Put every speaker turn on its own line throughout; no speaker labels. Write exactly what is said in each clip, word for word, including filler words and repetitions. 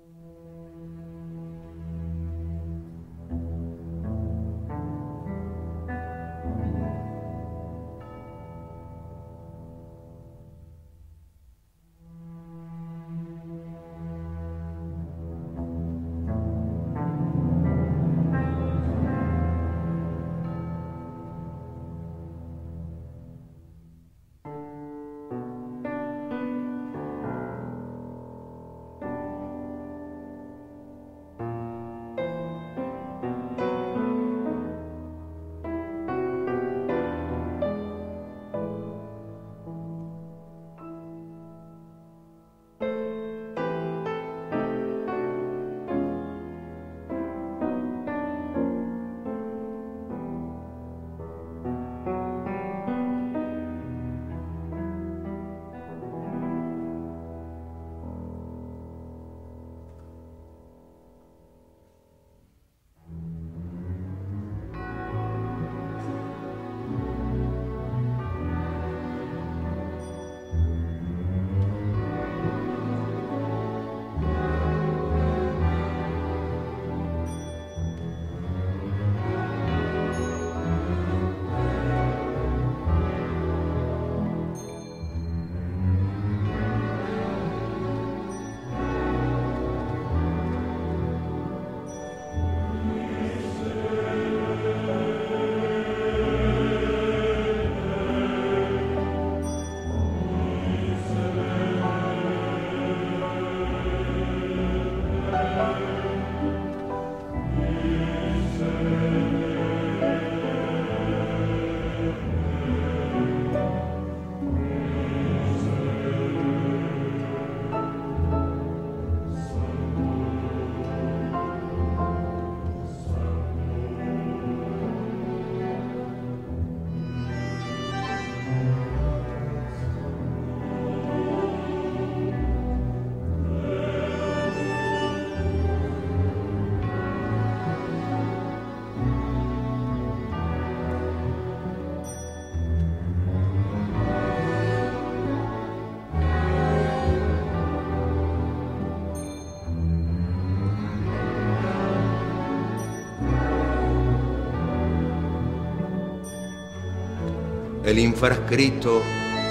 El infrascrito,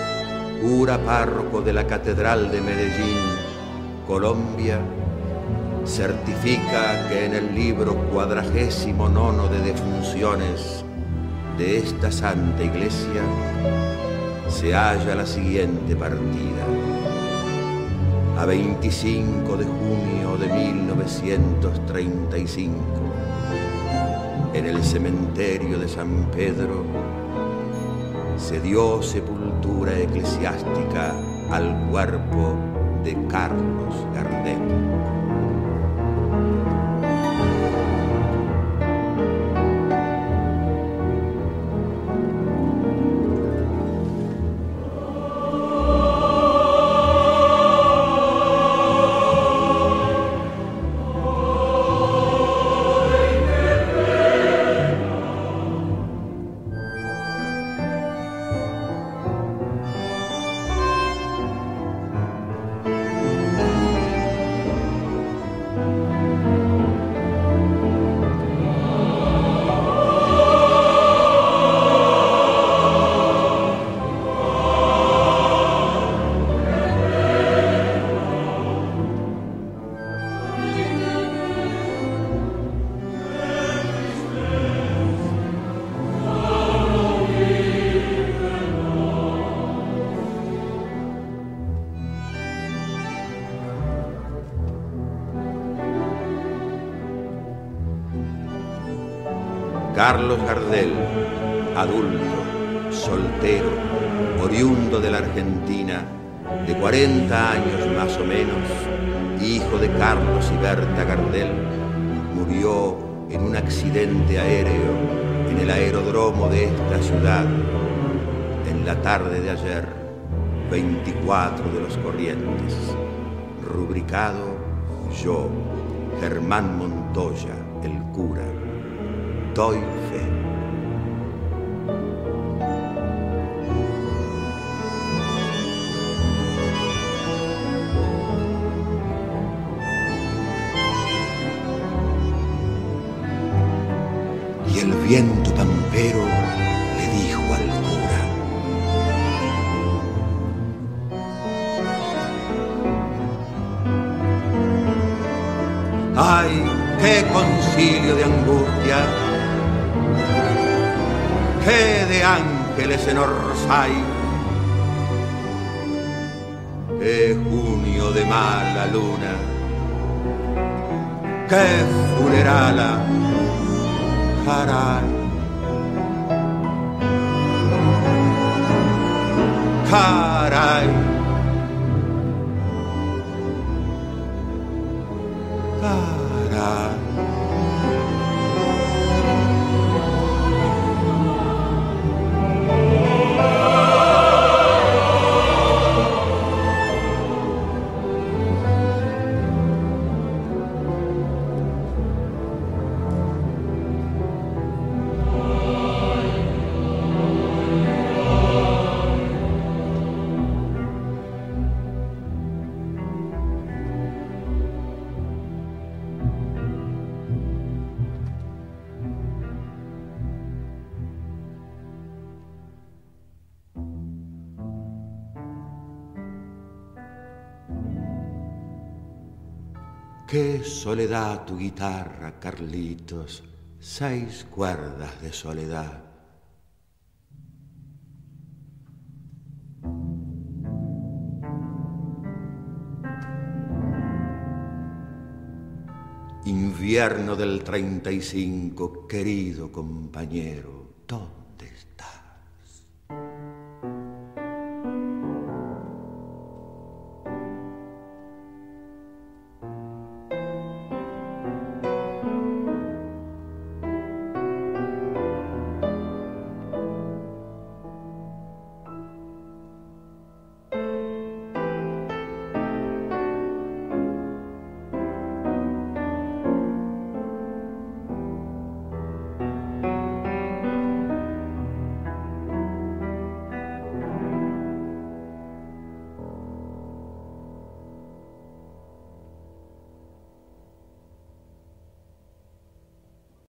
cura párroco de la Catedral de Medellín, Colombia, certifica que en el libro cuadragésimo nono de defunciones de esta Santa Iglesia se halla la siguiente partida. A veinticinco de junio de mil novecientos treinta y cinco, en el cementerio de San Pedro, se dio sepultura eclesiástica al cuerpo de Carlos Gardel. Carlos Gardel, adulto, soltero, oriundo de la Argentina, de cuarenta años más o menos, hijo de Carlos y Berta Gardel, murió en un accidente aéreo en el aeródromo de esta ciudad en la tarde de ayer, veinticuatro de los Corrientes. Rubricado: yo, Germán Montoya, el cura, doy fe. viento pampero le dijo al cura: ¡ay, qué concilio de angustia! ¡Qué de ángeles en Orsay! ¡Qué junio de mala luna! ¡Qué funerala! ¡Caray! ¡Caray! ¡Caray! Qué soledad tu guitarra, Carlitos, seis cuerdas de soledad. Invierno del treinta y cinco, querido compañero, ¿dónde estás?